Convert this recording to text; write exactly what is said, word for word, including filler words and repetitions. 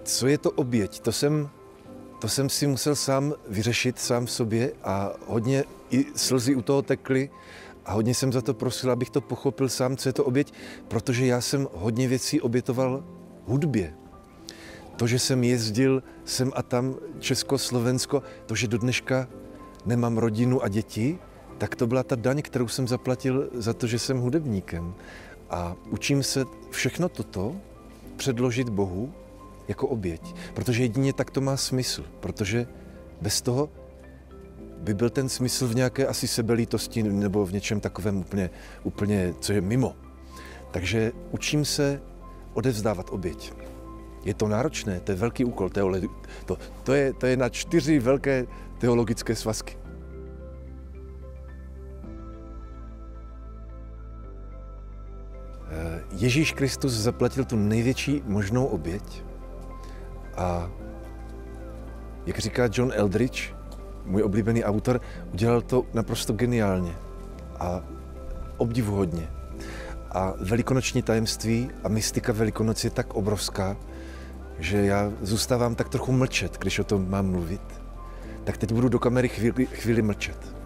Co je to oběť? To jsem, to jsem si musel sám vyřešit, sám v sobě a hodně i slzy u toho tekly a hodně jsem za to prosil, abych to pochopil sám, co je to oběť, protože já jsem hodně věcí obětoval hudbě. To, že jsem jezdil sem a tam Česko, Slovensko, to, že do dneška nemám rodinu a děti, tak to byla ta daň, kterou jsem zaplatil za to, že jsem hudebníkem. A učím se všechno toto předložit Bohu jako oběť, protože jedině tak to má smysl, protože bez toho by byl ten smysl v nějaké asi sebelítosti nebo v něčem takovém úplně, úplně, co je mimo. Takže učím se odevzdávat oběť. Je to náročné, to je velký úkol, teolo- to, to, je, to je na čtyři velké teologické svazky. Ježíš Kristus zaplatil tu největší možnou oběť a jak říká John Eldridge, můj oblíbený autor, udělal to naprosto geniálně a obdivuhodně. A velikonoční tajemství a mystika Velikonoc je tak obrovská, že já zůstávám tak trochu mlčet, když o tom mám mluvit. Tak teď budu do kamery chvíli, chvíli mlčet.